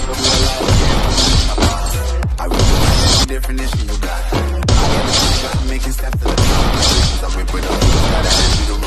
I really definition you got. I am making steps to the top. I rip it up, gotta hand me the